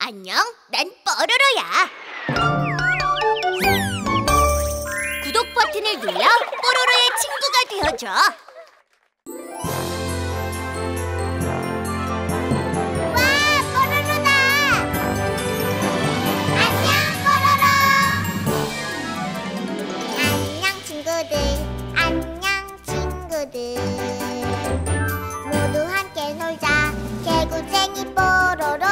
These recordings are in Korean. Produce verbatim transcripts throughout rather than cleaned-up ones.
안녕, 난 뽀로로야. 구독 버튼을 눌러 뽀로로의 친구가 되어줘. 와, 뽀로로다. 안녕, 뽀로로. 안녕, 친구들. 안녕, 친구들. 모두 함께 놀자. 개구쟁이 뽀로로.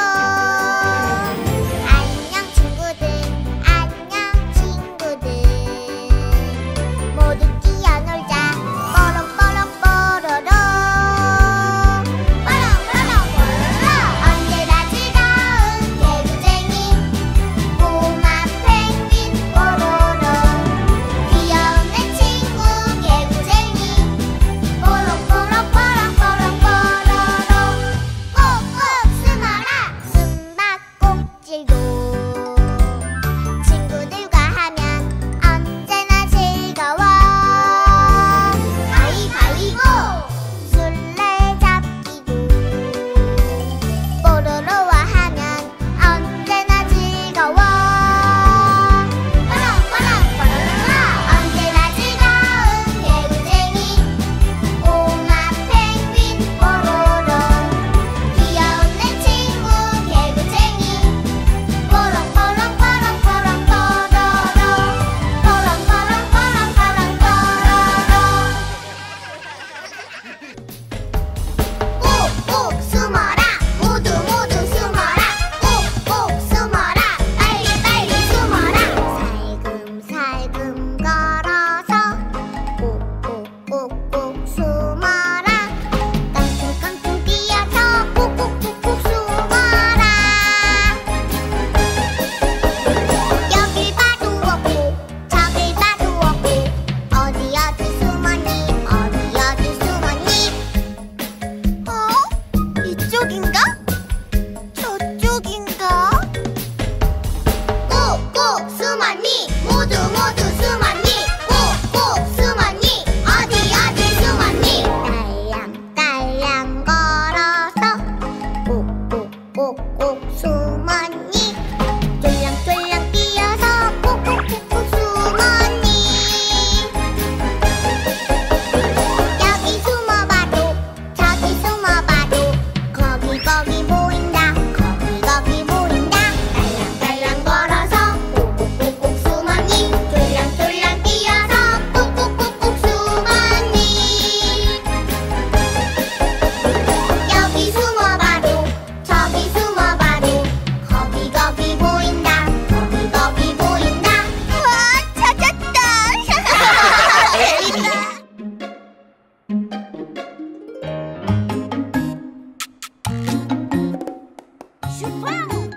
슈퍼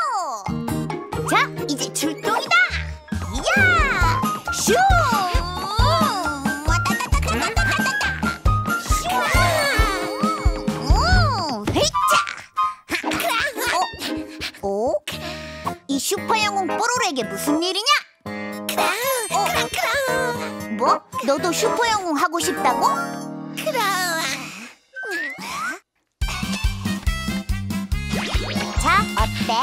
뽀로로. 자, 이제 출동이다. 이야, 슈. 어? 이 슈퍼 영웅 뽀로로에게 무슨 일이냐? 크랑, 어? 크랑, 크랑. 뭐? 너도 슈퍼 영웅 하고 싶다고? 크랑. 자, 어때?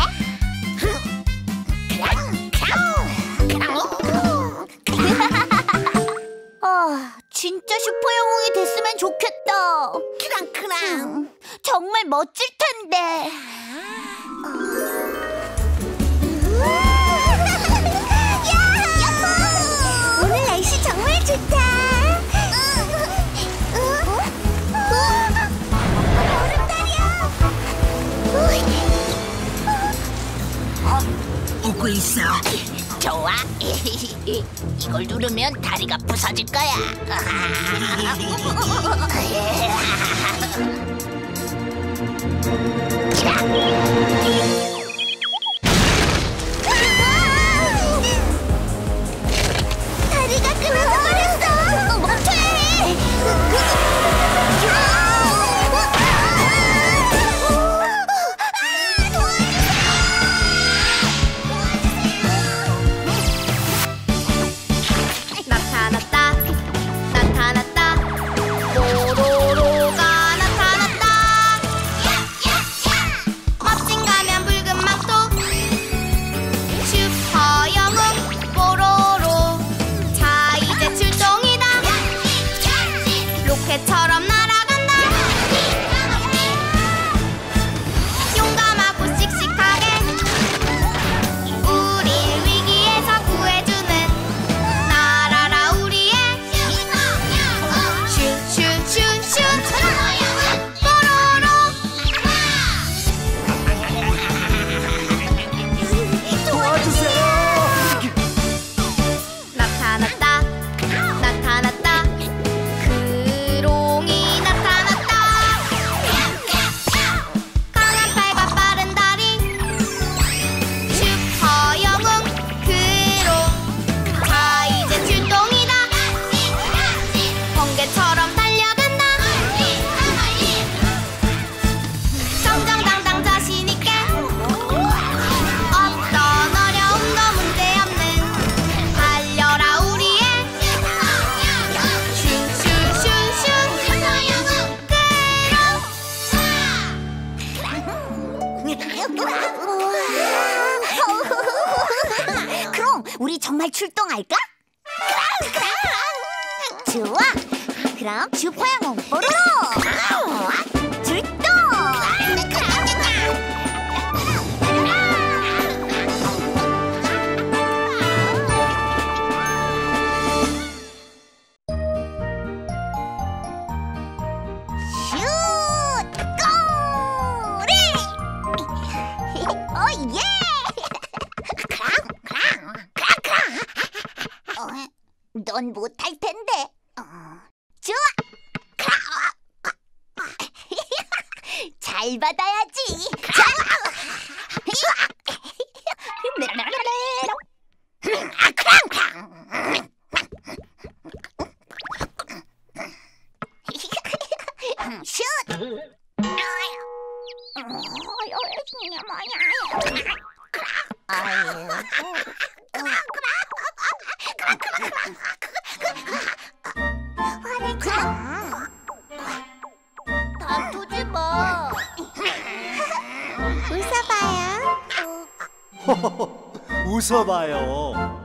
아, 진짜 슈퍼 영웅이 됐으면 좋겠다. 크랑, 크랑. 정말 멋질 텐데. 오늘 날씨 정말 좋다. 오고 있어. 좋아. 이걸 누르면 다리가 부서질 거야. 다리가 끊어져 버렸어. 멈춰야 나타났다 나타났다 뽀로로가 나타났다 멋진 가면 불 그럼 우리 정말 출동할까? 좋아. 그럼 슈퍼영웅 뽀로로 출동! 슛! 꼬리! 어, 예! 어, 넌 못할 텐데. 어, 좋아! 잘 받아야지. 슛! 다투지 마. 웃어봐요. 웃어봐요.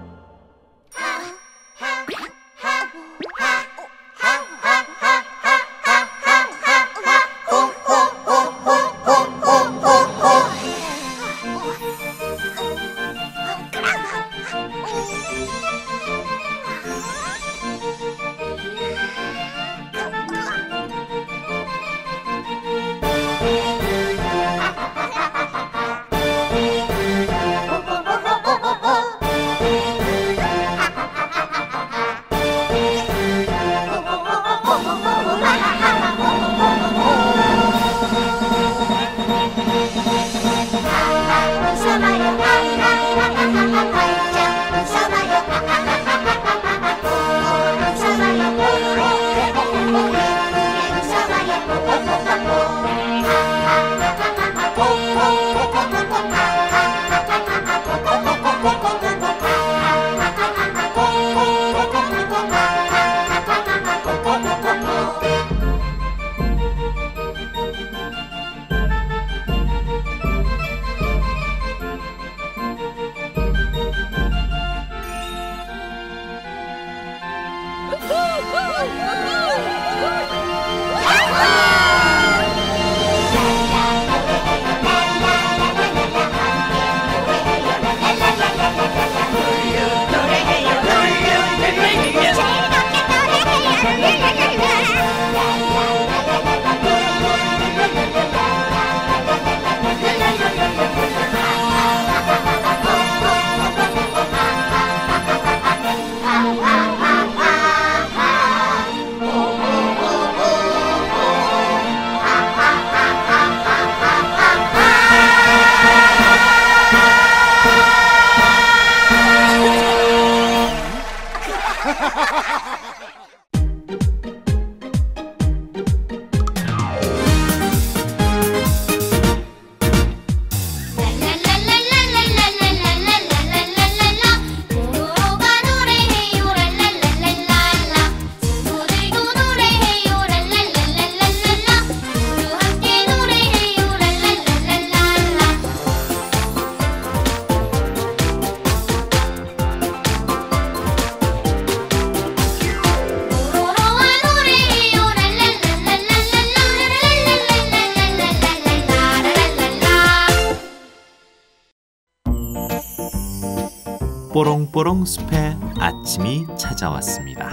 뽀롱뽀롱 숲에 아침이 찾아왔습니다.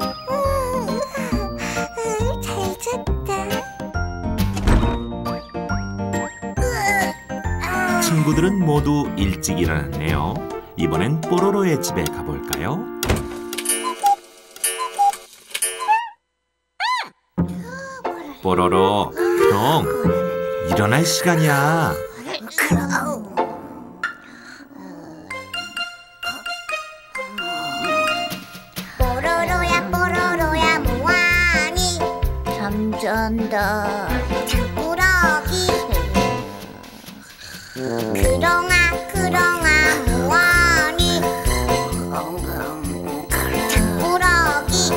잘 잤다. 친구들은 모두 일찍 일어났네요. 이번엔 뽀로로의 집에 가볼까요? 뽀로로, 그럼 일어날 시간이야. 뽀로로야 뽀로로야 뭐하니? 잠잔다. 장꾸러기. 그렁아 그렁아 뭐하니? 장꾸러기.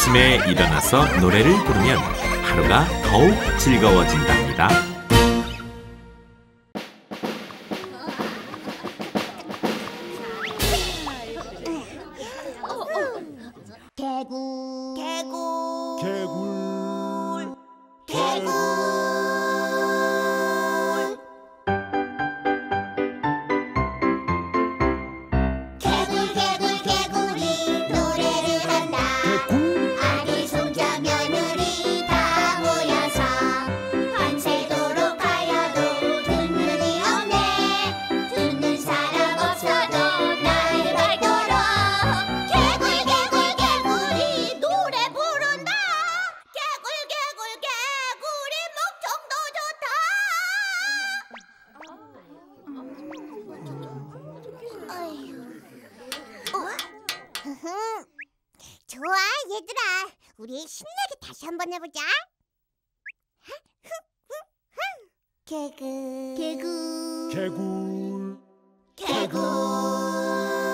아침에 일어나서 노래를 부르면 하루가 더욱 즐거워진답니다. 개굴 개굴 개굴 개굴 개굴 개굴 개굴이 노래를 한다. 아기 손자 며느리 다 모여서 밤새도록 하여도 듣는 이 없네. 듣는 사람 없어도 나를 밝도록 개굴 개굴 개굴이 노래 부른다. 개굴 개굴 개굴이 목청도 좋다. 어휴. 어? 좋아 얘들아, 우리 신나게 다시 한번 해보자. 개굴 개굴 개굴 개굴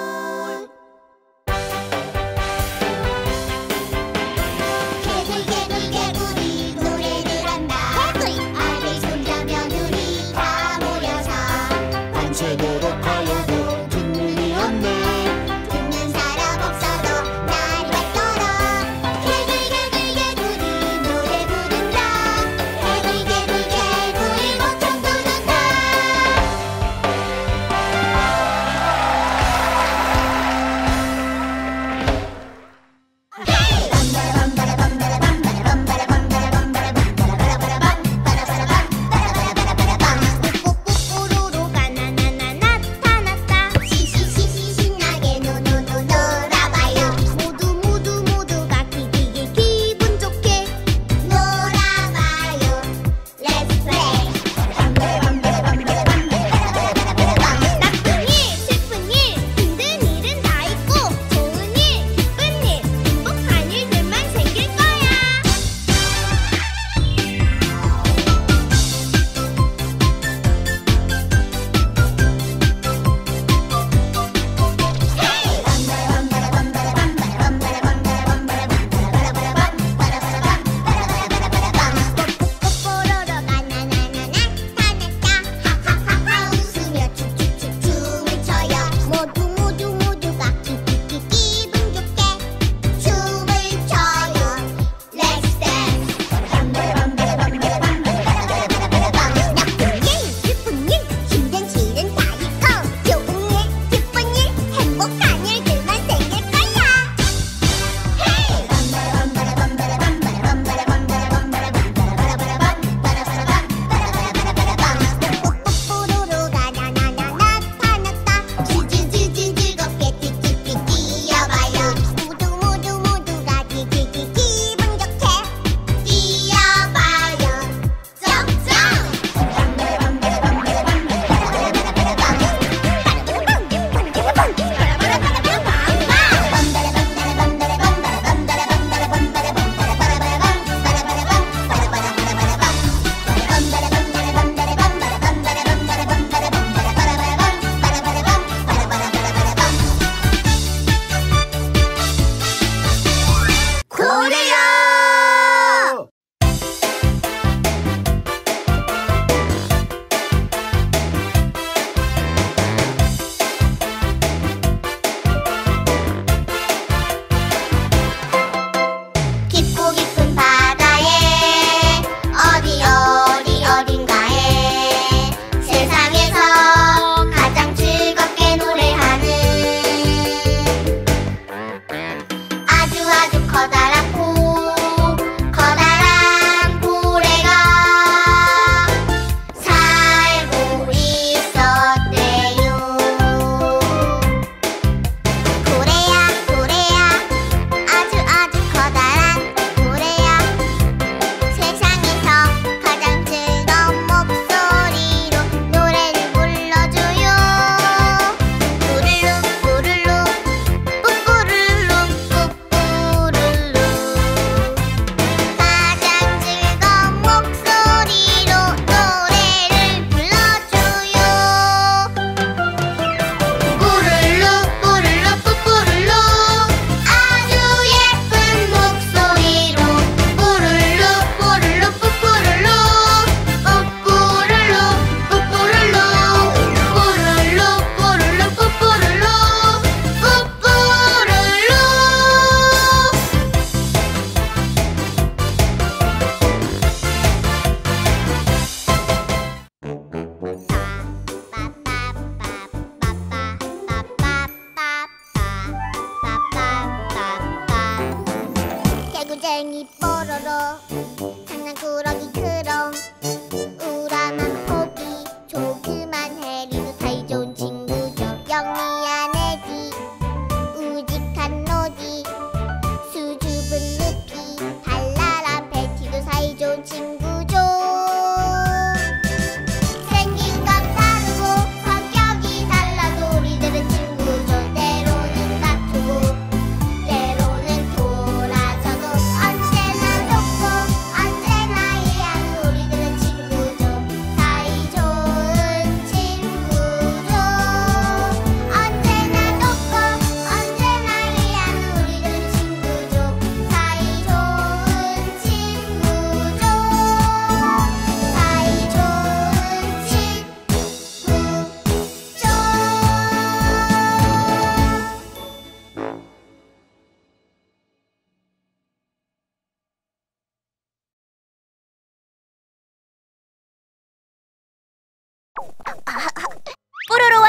개굴 개굴 개굴이 노래를 한다. 아기 손자 며느리 다 모여서 밤새도록 하여도 듣는 이 없네. 듣는 사람 없어도 나를 밝도록 개굴 개굴 개굴이 노래 부른다. 개굴 개굴 개굴이 목청도 좋다. 뽀뽀뽀로로가 나나나 나타났다.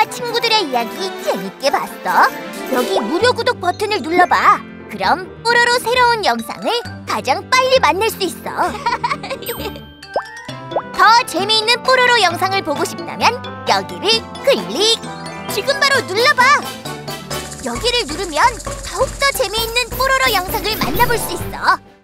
친구들의 이야기 재밌게 봤어? 여기 무료 구독 버튼을 눌러봐. 그럼 뽀로로 새로운 영상을 가장 빨리 만날 수 있어. 더 재미있는 뽀로로 영상을 보고 싶다면 여기를 클릭! 지금 바로 눌러봐! 여기를 누르면 더욱더 재미있는 뽀로로 영상을 만나볼 수 있어.